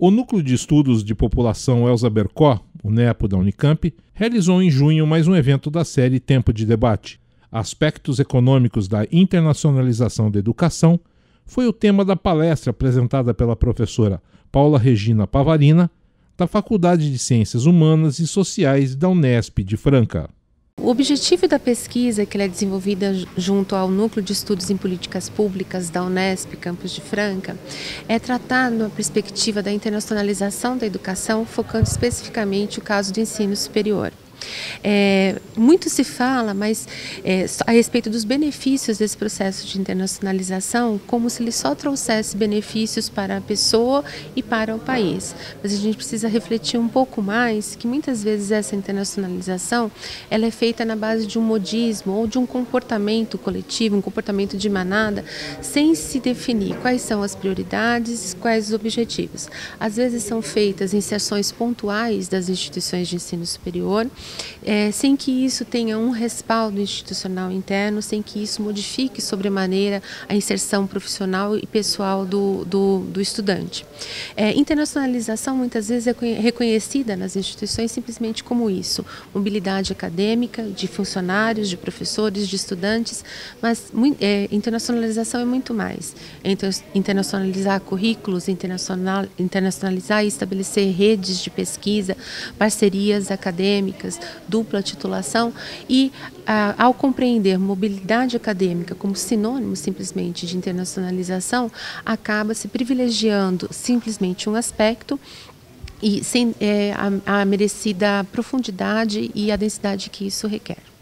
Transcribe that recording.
O Núcleo de Estudos de População Elza Bercó, o NEPO da Unicamp, realizou em junho mais um evento da série Tempo de Debate. Aspectos econômicos da internacionalização da educação foi o tema da palestra apresentada pela professora Paula Regina Pavarina, da Faculdade de Ciências Humanas e Sociais da Unesp de Franca. O objetivo da pesquisa, que ela é desenvolvida junto ao Núcleo de Estudos em Políticas Públicas da Unesp, campus de Franca, é tratar na perspectiva da internacionalização da educação, focando especificamente o caso do ensino superior. Muito se fala, mas a respeito dos benefícios desse processo de internacionalização, como se ele só trouxesse benefícios para a pessoa e para o país. Mas a gente precisa refletir um pouco mais que muitas vezes essa internacionalização ela é feita na base de um modismo ou de um comportamento coletivo, um comportamento de manada, sem se definir quais são as prioridades e quais os objetivos. Às vezes são feitas inserções pontuais das instituições de ensino superior, sem que isso tenha um respaldo institucional interno, sem que isso modifique sobremaneira a inserção profissional e pessoal do estudante. Internacionalização muitas vezes é reconhecida nas instituições simplesmente como isso, mobilidade acadêmica de funcionários, de professores, de estudantes, mas internacionalização é muito mais. Internacionalizar currículos, internacionalizar e estabelecer redes de pesquisa, parcerias acadêmicas, dupla titulação e, ao compreender mobilidade acadêmica como sinônimo simplesmente de internacionalização, acaba se privilegiando simplesmente um aspecto e sem a merecida profundidade e a densidade que isso requer.